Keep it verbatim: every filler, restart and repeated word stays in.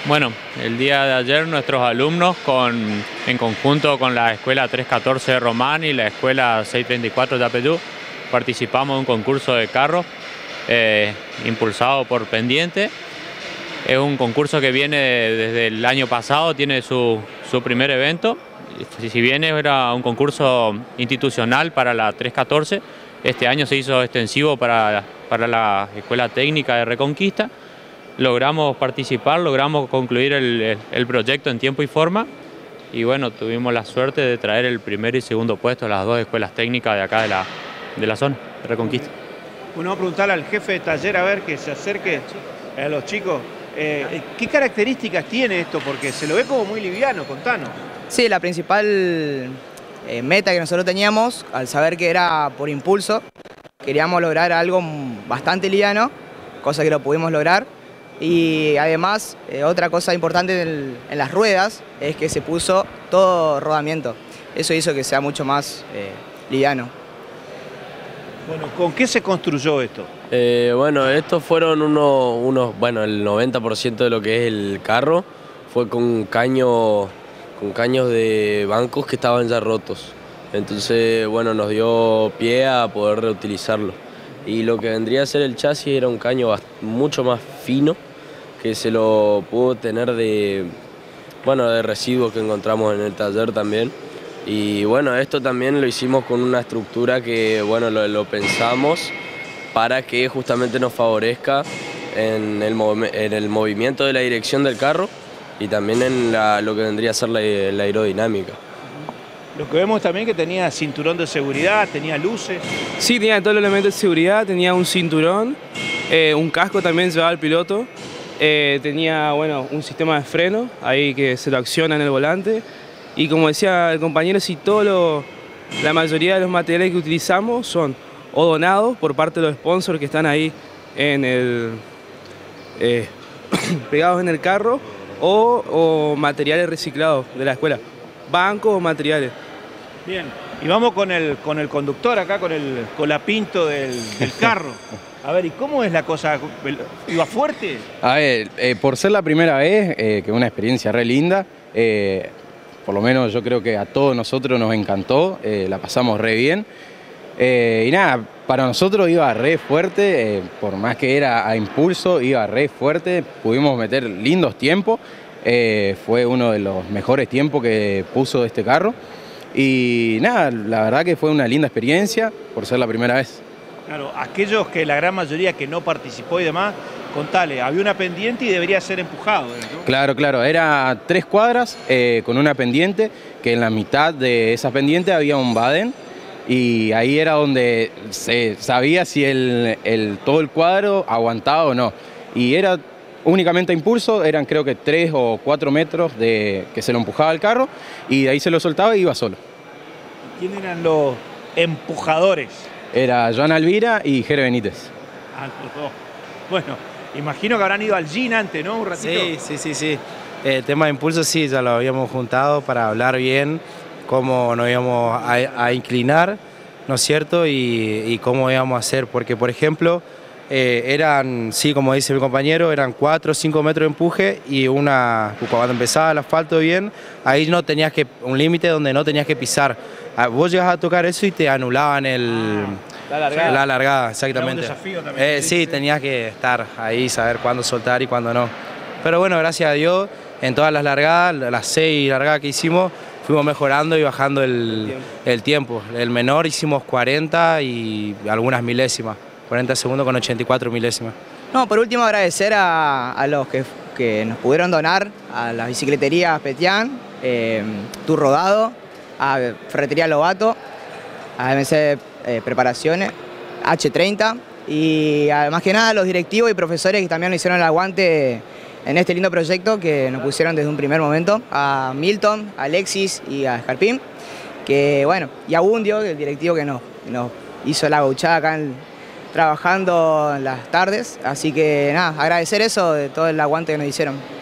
Bueno, el día de ayer nuestros alumnos, con, en conjunto con la Escuela trescientos catorce de Román y la Escuela seiscientos treinta y cuatro de Yapeyú, participamos en un concurso de carros eh, impulsado por Pendiente. Es un concurso que viene desde el año pasado, tiene su, su primer evento. Si bien era un concurso institucional para la trescientos catorce, este año se hizo extensivo para, para la Escuela Técnica de Reconquista. Logramos participar, logramos concluir el, el proyecto en tiempo y forma y bueno, tuvimos la suerte de traer el primer y segundo puesto a las dos escuelas técnicas de acá de la, de la zona de Reconquista. Bueno, vamos a preguntarle al jefe de taller a ver que se acerque a los chicos. Eh, ¿Qué características tiene esto? Porque se lo ve como muy liviano, contanos. Sí, la principal eh, meta que nosotros teníamos, al saber que era por impulso, queríamos lograr algo bastante liviano, cosa que lo pudimos lograr. Y además, eh, otra cosa importante en, en las ruedas es que se puso todo rodamiento. Eso hizo que sea mucho más eh, liviano. Bueno, ¿con qué se construyó esto? Eh, bueno, estos fueron unos, unos, bueno, el noventa por ciento de lo que es el carro fue con caño, con caños de bancos que estaban ya rotos. Entonces, bueno, nos dio pie a poder reutilizarlo. Y lo que vendría a ser el chasis era un caño mucho más fino, que se lo pudo tener de, bueno, de residuos que encontramos en el taller también. Y bueno, esto también lo hicimos con una estructura que, bueno, lo, lo pensamos para que justamente nos favorezca en el, en el movimiento de la dirección del carro y también en la, lo que vendría a ser la, la aerodinámica. Lo que vemos también que tenía cinturón de seguridad, tenía luces. Sí, tenía todos los elementos de seguridad, tenía un cinturón, eh, un casco también llevaba el piloto, eh, tenía bueno, un sistema de freno ahí que se lo acciona en el volante y como decía el compañero, sí, todo lo, la mayoría de los materiales que utilizamos son o donados por parte de los sponsors que están ahí en el, eh, pegados en el carro o, o materiales reciclados de la escuela, bancos o materiales. Bien, y vamos con el, con el conductor acá, con el colapinto del, del carro. A ver, ¿y cómo es la cosa? ¿Iba fuerte? A ver, eh, por ser la primera vez, eh, que es una experiencia re linda, eh, por lo menos yo creo que a todos nosotros nos encantó, eh, la pasamos re bien. Eh, y nada, para nosotros iba re fuerte, eh, por más que era a impulso, iba re fuerte, pudimos meter lindos tiempos. Eh, fue uno de los mejores tiempos que puso este carro y nada, la verdad que fue una linda experiencia por ser la primera vez. Claro, aquellos que la gran mayoría que no participó y demás, contale, había una pendiente y debería ser empujado, ¿no? Claro, claro, era tres cuadras eh, con una pendiente, que en la mitad de esa pendiente había un badén y ahí era donde se sabía si el, el, todo el cuadro aguantaba o no. Y era únicamente a impulso, eran creo que tres o cuatro metros de que se lo empujaba el carro y de ahí se lo soltaba y iba solo. ¿Quién eran los empujadores? Era Joan Alvira y Jere Benítez. Ah, los dos. Bueno, imagino que habrán ido al gym antes, ¿no? Un ratito. Sí, sí, sí, sí. El tema de impulso sí, ya lo habíamos juntado para hablar bien cómo nos íbamos a, a inclinar, ¿no es cierto? Y, y cómo íbamos a hacer, porque por ejemplo, Eh, eran, sí, como dice mi compañero, eran cuatro o cinco metros de empuje y una, cuando empezaba el asfalto bien, ahí no tenías que, un límite donde no tenías que pisar. Vos llegas a tocar eso y te anulaban el, ah, la largada. La largada, exactamente. Era un desafío también. Eh, sí, sí, tenías que estar ahí, saber cuándo soltar y cuándo no. Pero bueno, gracias a Dios, en todas las largadas, las seis largadas que hicimos, fuimos mejorando y bajando el, el tiempo. El menor hicimos cuarenta y algunas milésimas. cuarenta segundos con ochenta y cuatro milésimas. No, por último agradecer a, a los que, que nos pudieron donar, a las bicicleterías Petián, eh, Tour Rodado, a Ferretería Lobato, a M C eh, Preparaciones, H treinta y además que nada a los directivos y profesores que también nos hicieron el aguante en este lindo proyecto que nos pusieron desde un primer momento, a Milton, a Alexis y a Escarpín, que bueno, y a Bundio, el directivo que nos, nos hizo la gauchada acá en trabajando en las tardes, así que nada, agradecer eso de todo el aguante que nos hicieron.